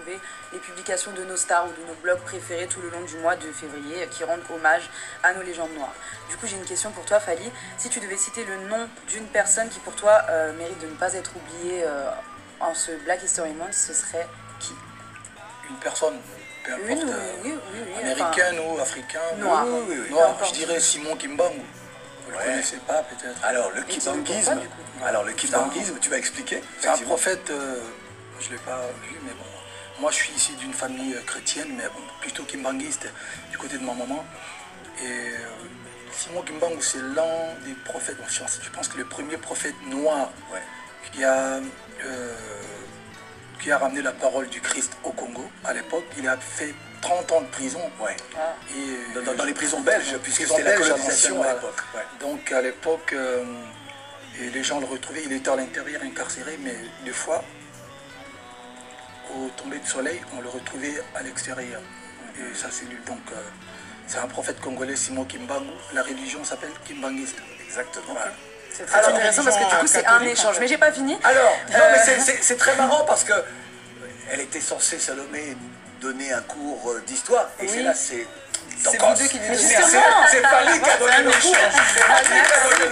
retrouver les publications de nos stars ou de nos blogs préférés tout le long du mois de février qui rendent hommage à nos légendes noires. Du coup, j'ai une question pour toi, Fally. Si tu devais citer le nom d'une personne qui, pour toi, mérite de ne pas être oubliée en ce Black History Month, ce serait qui? Une personne, peu importe, oui, américaine ou africaine, noire. Noire, je dirais Simon Kimbangu. Vous ne le connaissez pas peut-être. Alors le kimbanguisme, tu vas expliquer? C'est un prophète, je ne l'ai pas vu, mais bon. Moi je suis ici d'une famille chrétienne, mais bon, plutôt kimbanguiste du côté de ma maman. Et Simon Kimbangu, c'est l'un des prophètes, je pense que le premier prophète noir qui a ramené la parole du Christ au Congo à l'époque. Il a fait 30 ans de prison. Et dans les prisons belges, puisque c'était la colonisation à l'époque. Donc à l'époque, les gens le retrouvaient, il était à l'intérieur incarcéré, mais des fois, au tomber du soleil, on le retrouvait à l'extérieur. Et ça c'est lui. Donc c'est un prophète congolais, Simon Kimbangu. La religion s'appelle kimbanguiste. Exactement. C'est très intéressant parce que du coup c'est un échange. Mais j'ai pas fini. Alors, non mais c'est très marrant parce que elle était censée, Salomé, donner un cours d'histoire. Et c'est là, c'est vous deux qui dites. C'est Fally qui a donné le cours.